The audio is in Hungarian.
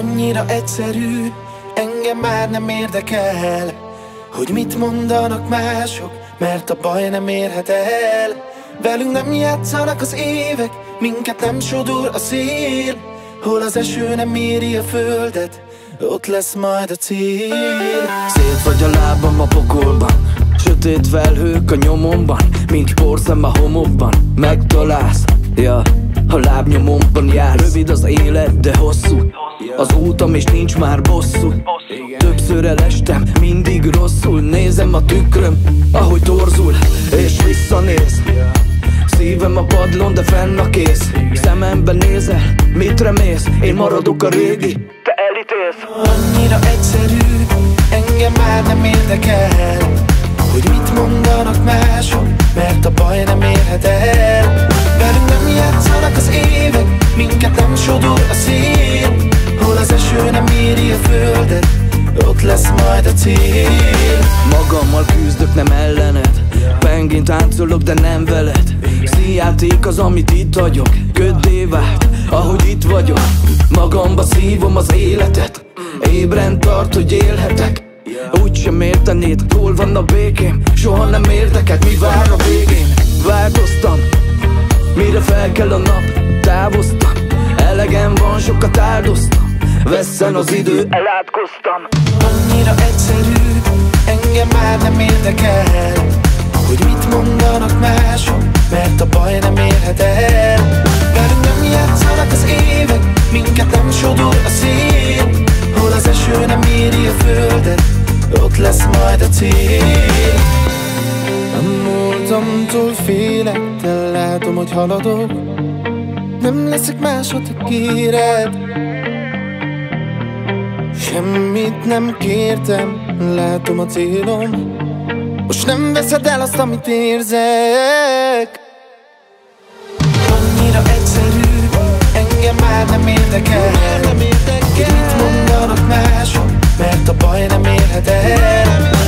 Annyira egyszerű, engem már nem érdekel, hogy mit mondanak mások, mert a baj nem érhet el. Velünk nem játszanak az évek, minket nem sodor a szél. Hol az eső nem éri a földet, ott lesz majd a cél. Szét vagy a lábam a pokolban, sötét felhők a nyomomban, mint porszem a homokban. Megtalálsz, ja, ha lábnyomomban jársz. Rövid az élet, de hosszú az útam, és nincs már bosszú. Többször elestem, mindig rosszul. Nézem a tükröm, ahogy torzul, és visszanéz. Szívem a padlón, de fenn a kész. Szemembe nézel, mit remélsz? Én maradok a régi, te elítélsz. Annyira egyszerű, engem már nem érdekel, hogy mit mondanak mások, mert a baj nem érhet el. Velünk nem játszanak az évek, minket nem sodor a szél. Hol az eső nem éri a földet, ott lesz majd a cél. Magammal küzdök, nem ellened, pengén táncolok, de nem veled. Színjáték az, amit itt hagyok, köddé vált, ahogy itt vagyok. Magamba szívom az életet, ébren tart, hogy élhetek. Úgysem értenéd, hol van a békém, soha nem érdeked, mi vár a végén. Változtam, mire felkel a nap, távoztam. Elegem van, sokat áldoztam, vesszen az idő, elátkoztam. Annyira egyszerű, engem már nem érdekel, hogy mit mondanak mások, mert a baj nem érhet el. Velünk nem játszanak az évek, minket nem sodor a szél. Hol az eső nem éri a földet, ott lesz majd a cél. A múltamtól félek, de látom, hogy haladok. Nem leszek más, ha te kéred. Semmit nem kértem, látom a célom. Most nem veszed el azt, amit érzek. Annyira egyszerű, engem már nem érdekel, hogy mit mondanak mások, mert a baj nem érhet el.